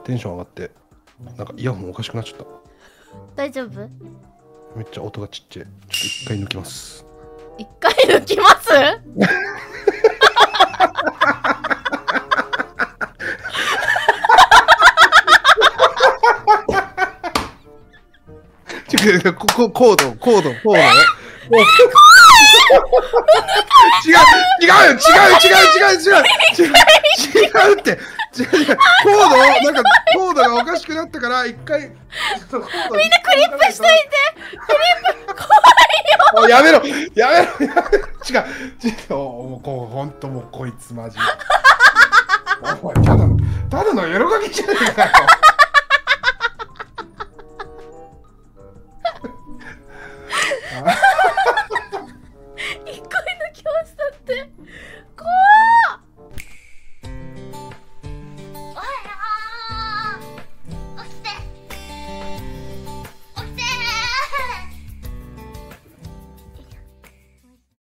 テンション上がって、なんかイヤホンおかしくなっちゃった。 大丈夫？ めっちゃ音がちっちゃい。ちょっと一回抜きます。 一回抜きます？ コード。違うって。コードがおかしくなったから一回。みんなクリップしといて。クリップ怖いよ。 やめろ。違う。もうほんともうこいつマジ。ただのエロガキじゃねえかよ。